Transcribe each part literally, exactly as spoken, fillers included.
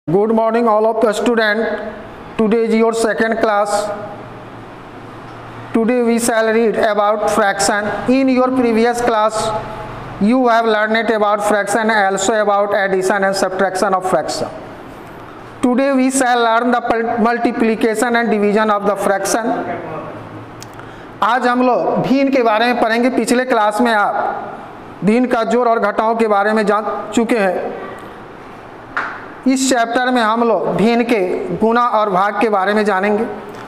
Good morning all of the student. Today is your second class. Today we shall read about fraction. In your previous class you have learned about fraction and also about addition and subtraction of fraction. Today we shall learn the multiplication and division of the fraction. आज हम लोग भिन्न के बारे में पढ़ेंगे। पिछले class में आप भिन्न का जोड़ और घटाव के बारे में जान चुके हैं। इस चैप्टर में हम लोग भिन्न के गुणा और भाग के बारे में जानेंगे।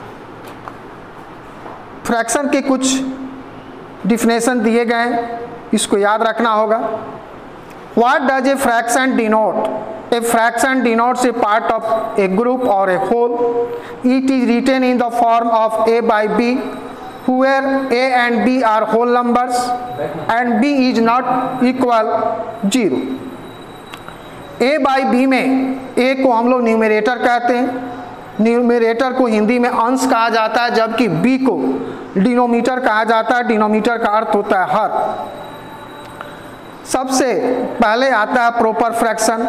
फ्रैक्शन के कुछ डिफिनेशन दिए गए हैं, इसको याद रखना होगा। What does a fraction denote? A fraction denotes a part of a group और a whole. It is written in the form of a by b where a and b are whole numbers and b is not equal zero. a by b में a को हम लोग numerator कहते हैं। Numerator को हिंदी में अंश कहा जाता है, जबकि b को डिनोमीटर कहा जाता है। डिनोमीटर का अर्थ होता है हर। सबसे पहले आता है proper fraction.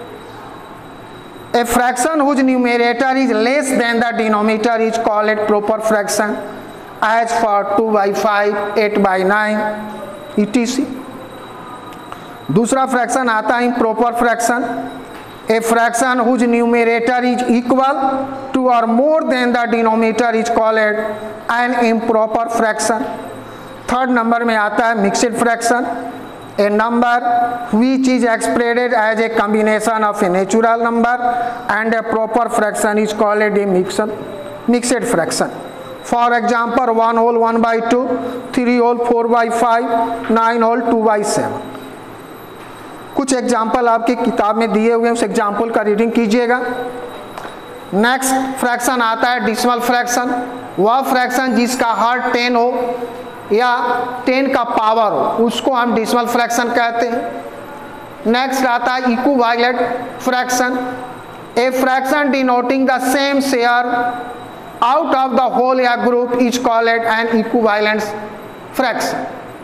A fraction whose numerator is less than the denominator is called proper fraction. As for two by five, eight by nine, et cetera. दूसरा फ्रैक्शन आता है improper fraction. A fraction whose numerator is equal to or more than the denominator is called an improper fraction. Third number में आता है mixed fraction. A number which is expressed as a combination of a natural number and a proper fraction is called a mixed mixed fraction. For example, one whole one by two, three whole four by five, nine whole two by seven. कुछ example आपकी किताब में दिए हुए हैं, उस example का reading कीजिएगा। नेक्स्ट फ्रैक्शन आता है डिसिमल फ्रैक्शन। वह फ्रैक्शन जिसका हर टेन हो या टेन का पावर हो, उसको हम डिसिमल फ्रैक्शन कहते हैं। नेक्स्ट आता है equivalent fraction. A fraction denoting the same share out of the whole या group is called an equivalent fraction.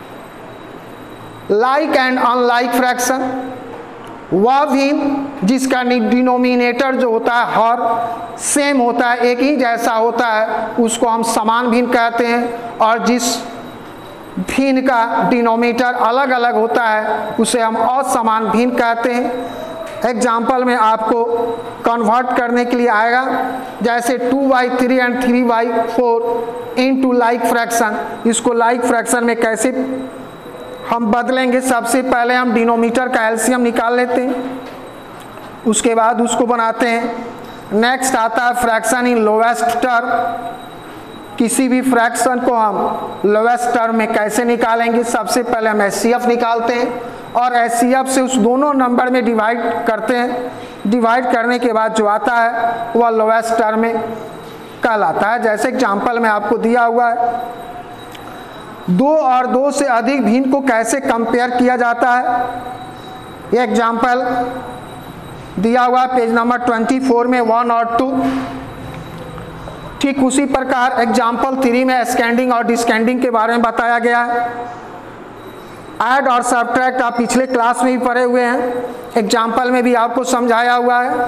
Like and unlike fraction, वह भिन्न जिसका डिनोमिनेटर जो होता है हर सेम होता है, एक ही जैसा होता है, उसको हम समान भिन्न कहते हैं। और जिस भिन्न का डिनोमिनेटर अलग अलग होता है उसे हम असमान भिन्न कहते हैं। एग्जाम्पल में आपको कन्वर्ट करने के लिए आएगा, जैसे two by three and three by four into like fraction. इसको लाइक फ्रैक्शन में कैसे हम बदलेंगे? सबसे पहले हम डिनोमीटर का एलसीएम निकाल लेते हैं, उसके बाद उसको बनाते हैं। नेक्स्ट आता है फ्रैक्शन इन लोवेस्ट टर्म। किसी भी फ्रैक्शन को हम लोवेस्ट टर्म में कैसे निकालेंगे? सबसे पहले हम एचसीएफ निकालते हैं और एचसीएफ से उस दोनों नंबर में डिवाइड करते हैं। डिवाइड करने के बाद जो आता है वह लोवेस्ट टर्म में कहलाता है। जैसे एग्जाम्पल में आपको दिया हुआ है, दो और दो से अधिक भिन्न को कैसे कंपेयर किया जाता है, ये एग्जाम्पल दिया हुआ है पेज नंबर ट्वेंटी फोर में, वन और टू। ठीक उसी प्रकार एग्जाम्पल थ्री में स्कैंडिंग और डिस्कैंडिंग के बारे में बताया गया है। ऐड और सब्ट्रैक्ट आप पिछले क्लास में भी पढ़े हुए हैं, एग्जाम्पल में भी आपको समझाया हुआ है।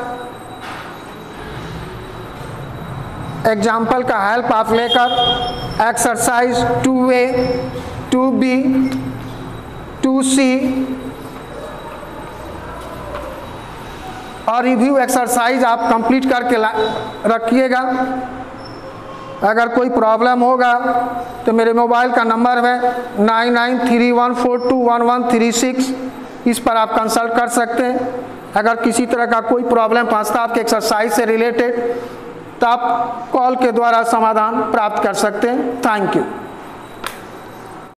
एग्जाम्पल का हेल्प आप लेकर exercise two A, two B, two C और रिव्यू एक्सरसाइज आप कंप्लीट करके रखिएगा। अगर कोई प्रॉब्लम होगा तो मेरे मोबाइल का नंबर है nine nine three one four two one one three six, इस पर आप कंसल्ट कर सकते हैं। अगर किसी तरह का कोई प्रॉब्लम फंसता आपके एक्सरसाइज से रिलेटेड तो आप कॉल के द्वारा समाधान प्राप्त कर सकते हैं। Thank you.